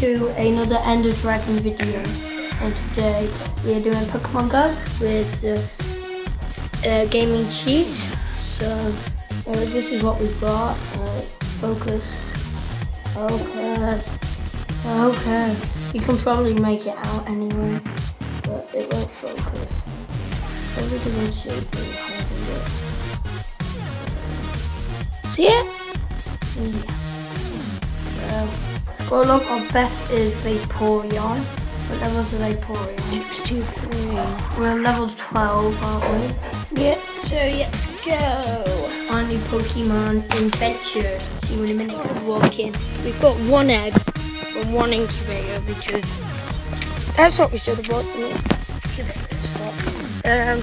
to another Ender Dragon video, and today we are doing Pokemon Go with the gaming cheat. So this is what we've got. Focus. Okay. You can probably make it out anyway, but it won't focus. Probably because I'm so good at holding it. See it? Yeah. So look, our best is Vaporeon. What level is Vaporeon? 623. We're level 12, aren't we? Yeah, so let's go. Finally, Pokemon Adventure. See you in a minute. Walk in. We've got one egg and one incubator because that's what we should have bought to me. There.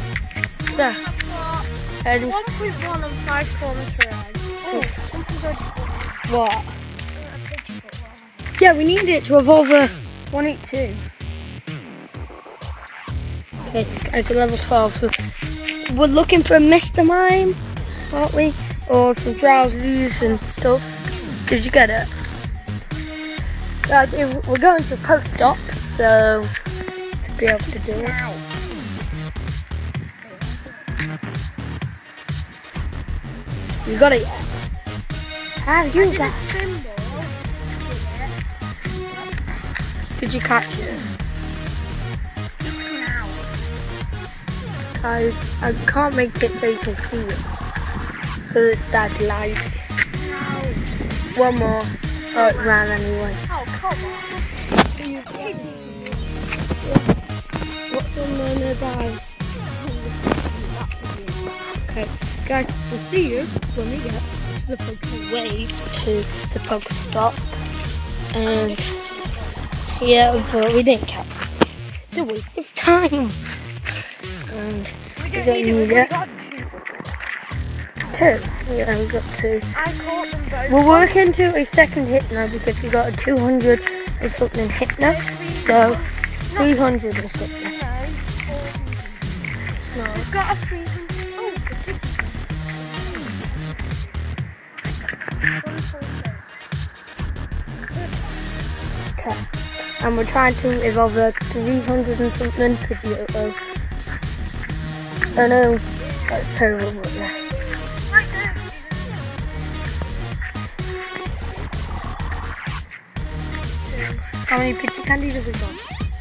1.1 and 5 forms per egg. Oh, something's already what? Yeah, we need it to evolve a 182. Okay, it's a level 12. So we're looking for a Mr. Mime, aren't we? Or some Drowsies and stuff. Did you get it? We're going to Pokestop, so to be able to do it. You got it yet? How you got it? Did you catch it? Guys, I can't make it so you can see it because it's that light. No. One more. Oh, it ran anyway. Oh, come on. Are you kidding me? What's on there nearby? Okay, guys, we'll see you when we get to the Pokemon Wave to the Pokestop. And yeah, but we didn't catch it. It's a waste of time. And we don't need it. We got two. Yeah, we got two. I caught them both. We're working to a second hit now because we got a 200 and something hit now. So 300 or something. No. We've got a 300. Oh, okay. And we're trying to evolve a 300 and something because we I know that's terrible, but yeah. How many picture candies have we got?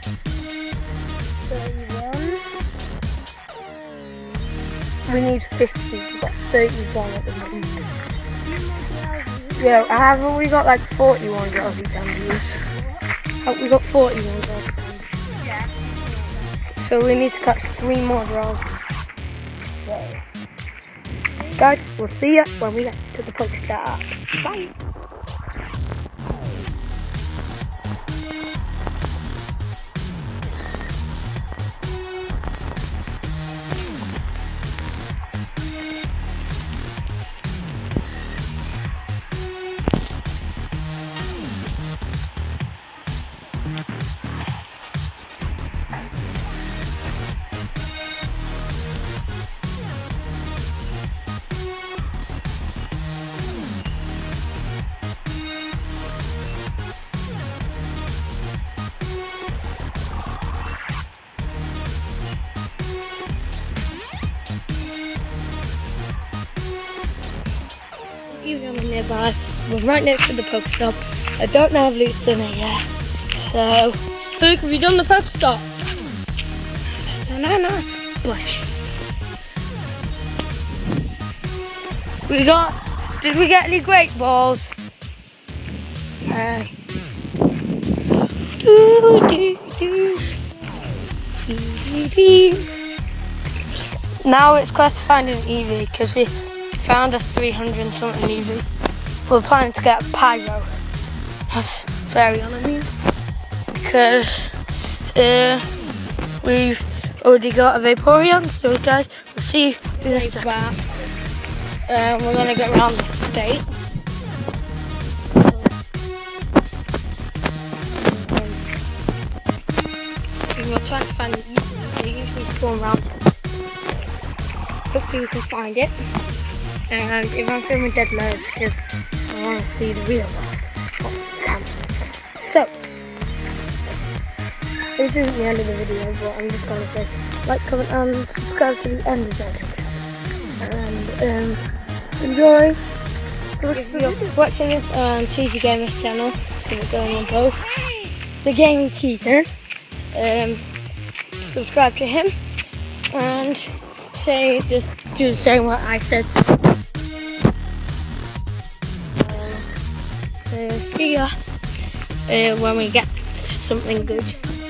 31. We need 50. We've got 31 at the moment. Yeah, haven't we got like 41 Drowsy candies? We got 41 Drowsy candies. Yeah. So we need to catch 3 more Drowsy. So, guys, we'll see you when we get to the Pokestop. Bye. Nearby. We're right next to the Pokestop. I don't know if Luke's done it yet. So, Luke, have you done the Pokestop? No. Bush. Did we get any great balls? Okay. Now it's quest finding Eevee because we found a 300 and something Eevee. We're planning to get a Pyro. That's very on me because we've already got a Vaporeon. So guys, we'll see you in a second. We're gonna get around the state. We're trying to find the Eevee. They usually spawn around. Hopefully we can find it. And if I'm filming dead loads because I want to see the real one. So, this isn't the end of the video, but I'm just gonna say like, comment, and subscribe to the end of the video. And enjoy the rest of the video. Watching this on Cheesy Gamer's channel, so we're going on both. The Gaming Cheater. Subscribe to him and just do the same what I said. See ya when we get something good.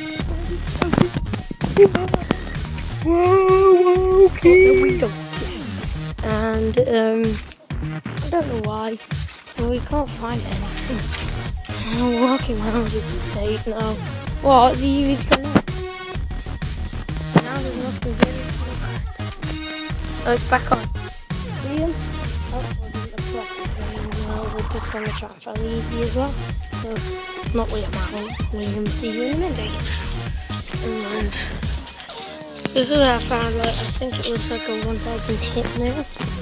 Whoa, okay. And I don't know why, but we can't find anything. I'm walking around the state now. What? The UV's gone off. Now there's nothing really. Oh, it's back on. See him? Oh, we're just gonna try and find the EV as well. So, not wait a minute. We'll see you in a minute. And this is what I found. Like, I think it was like a 1000 hit now.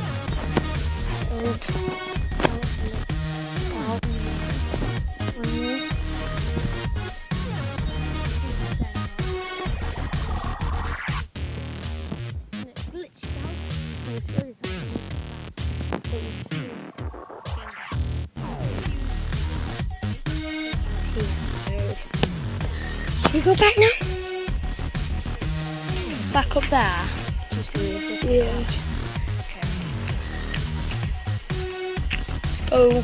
Should we go back now? Back up there to see if it's Oh,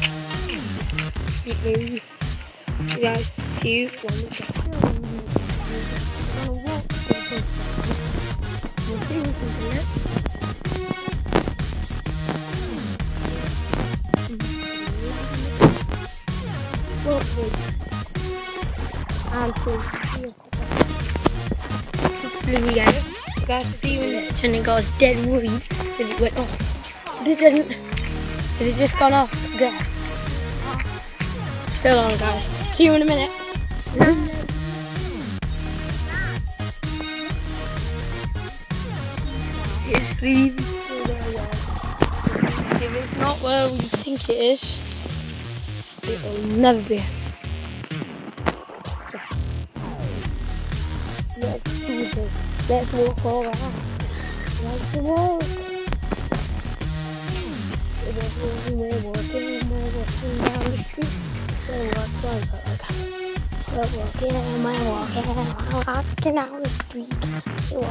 you guys, see you when we get home. We're gonna walk. We'll see what's in there. Hopefully we get it. Guys, see you in it. And it got dead worried that it went off. But it didn't. It just gone off there. Still on, guys. See you in a minute. It's the. If it's not where we think it is, it will never be. Let's walk all around. Let's walk. We're walking down the street. We're walking down the street. We're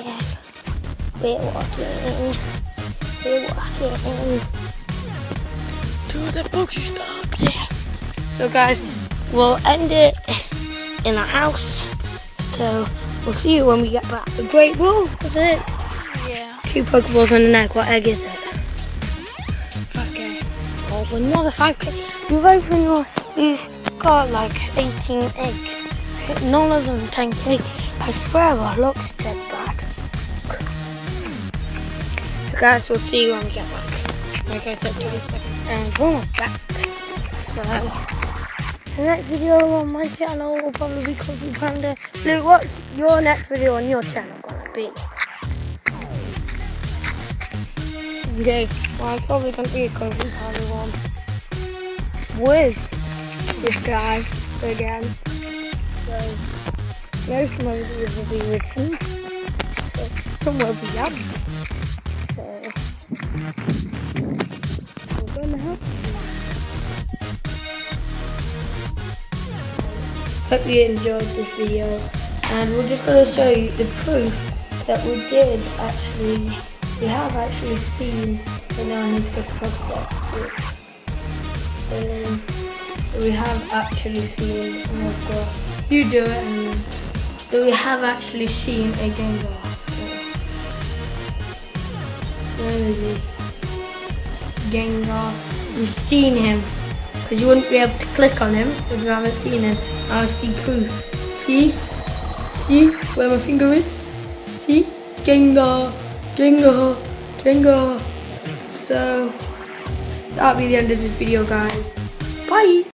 walking to the bookstop. Yeah. So guys, we'll end it in our house. So we'll see you when we get back. The Great Wall, is it? Yeah. 2 Pokeballs and an egg. What egg is it? 5K. Oh, another 5K. We've got like 18 eggs. None of them 10K. I swear our luck's dead bad. So guys, we'll see you when we get back. Like I said, 20 seconds. And we're back. So the next video on my channel will probably be Kung Fu Panda. Luke, what's your next video on your channel gonna be? Okay, well, I'm probably gonna be a Kung Fu Panda one with this guy again. So most of my videos will be with him. So some will be up. So we're gonna help you. Hope you enjoyed this video, and we're just going to show you the proof that we have actually seen, and now I need to go to Pokebox. We have actually seen, oh my gosh, you do it, and so we have actually seen a Gengar. Where is he? Gengar, we've seen him. Because you wouldn't be able to click on him if you haven't seen him. I'll see proof. See? See where my finger is? See? Gengar. Gengar. Gengar. So, that'll be the end of this video, guys. Bye!